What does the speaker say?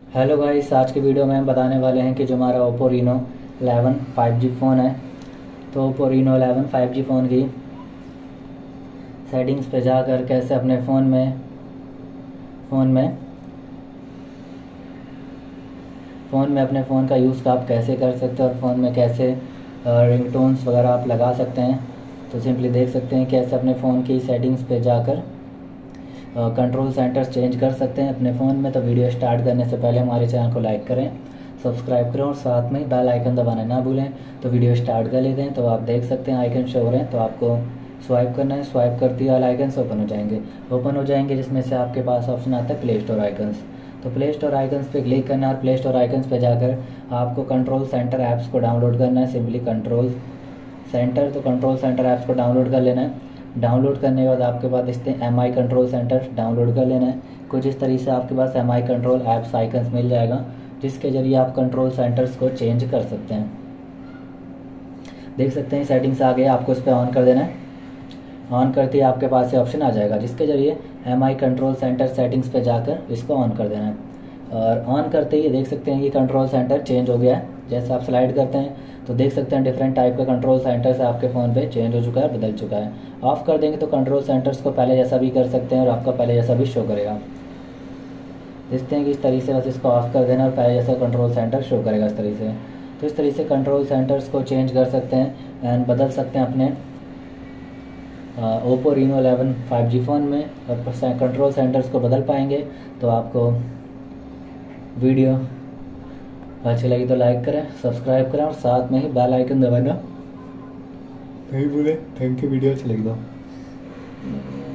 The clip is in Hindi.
हेलो गाइस, आज की वीडियो में हम बताने वाले हैं कि जो हमारा ओप्पो रीनो 11 5G फ़ोन है। तो ओप्पो रीनो 11 5G फ़ोन की सेटिंग्स पे जाकर कैसे अपने फ़ोन में अपने फ़ोन का यूज़ आप कैसे कर सकते हैं और फ़ोन में कैसे रिंगटोन्स वगैरह आप लगा सकते हैं। तो सिंपली देख सकते हैं कैसे अपने फ़ोन की सेटिंग्स पे जाकर कंट्रोल सेंटर्स चेंज कर सकते हैं अपने फ़ोन में। तो वीडियो स्टार्ट करने से पहले हमारे चैनल को लाइक करें, सब्सक्राइब करें और साथ में बेल आइकन दबाना ना भूलें। तो वीडियो स्टार्ट कर लेते हैं। तो आप देख सकते हैं आइकन शो हो रहे हैं, तो आपको स्वाइप करना है। स्वाइप करते ही ऑल आइकन्स ओपन हो जाएंगे जिसमें से आपके पास ऑप्शन आता है प्ले स्टोर आइकन्स। तो प्ले स्टोर आइकन्स पे क्लिक करना है और प्ले स्टोर आइकन्स पे जाकर आपको कंट्रोल सेंटर ऐप्स को डाउनलोड करना है। सिंपली कंट्रोल सेंटर ऐप्स को डाउनलोड कर लेना है। डाउनलोड करने के बाद आपके पास इससे MI कंट्रोल सेंटर डाउनलोड कर लेना है। कुछ इस तरीके से आपके पास MI कंट्रोल ऐप्स आइकन्स मिल जाएगा जिसके ज़रिए आप कंट्रोल सेंटर्स को चेंज कर सकते हैं। देख सकते हैं सेटिंग्स आ गए, आपको इस पर ऑन कर देना है। ऑन करते ही आपके पास ये ऑप्शन आ जाएगा जिसके ज़रिए MI कंट्रोल सेंटर सेटिंग्स पे जाकर इसको ऑन कर देना है। और ऑन करते ही देख सकते हैं कि कंट्रोल सेंटर चेंज हो गया है। जैसे आप स्लाइड करते हैं तो देख सकते हैं डिफरेंट टाइप का कंट्रोल सेंटर्स आपके फ़ोन पे चेंज हो चुका है, बदल चुका है। ऑफ़ कर देंगे तो कंट्रोल सेंटर्स को पहले जैसा भी कर सकते हैं और आपका पहले जैसा भी शो करेगा। देखते हैं कि इस तरीके से बस इसको ऑफ़ कर देना और पहले जैसा कंट्रोल सेंटर शो करेगा इस तरीके से। तो इस तरीके से कंट्रोल सेंटर्स को चेंज कर सकते हैं एंड बदल सकते हैं अपने ओप्पो रीनो 11 5G फ़ोन में। और कंट्रोल सेंटर्स को बदल पाएंगे। तो आपको वीडियो अच्छी लगी तो लाइक करें, सब्सक्राइब करें और साथ में ही बेल आइकन दबाना नहीं भूलें। Thank you. वीडियो अच्छी लगी तो